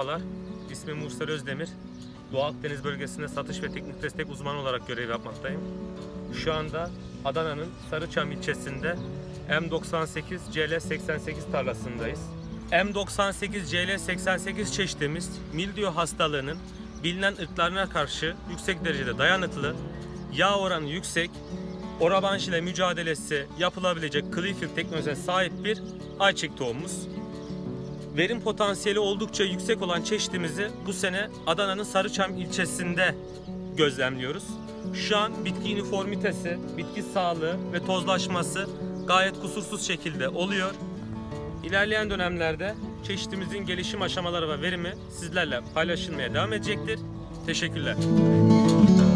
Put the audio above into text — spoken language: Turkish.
Merhabalar, ismim Mursel Özdemir. Doğu Akdeniz bölgesinde satış ve teknik destek uzmanı olarak görev yapmaktayım. Şu anda Adana'nın Sarıçam ilçesinde M98 CL88 tarlasındayız. M98 CL88 çeşitimiz mildiyo hastalığının bilinen ırklarına karşı yüksek derecede dayanıklı, yağ oranı yüksek, orabanş ile mücadelesi yapılabilecek Clearfield teknolojisine sahip bir ayçiçek tohumumuz. Verim potansiyeli oldukça yüksek olan çeşitimizi bu sene Adana'nın Sarıçam ilçesinde gözlemliyoruz. Şu an bitki üniformitesi, bitki sağlığı ve tozlaşması gayet kusursuz şekilde oluyor. İlerleyen dönemlerde çeşitimizin gelişim aşamaları ve verimi sizlerle paylaşılmaya devam edecektir. Teşekkürler.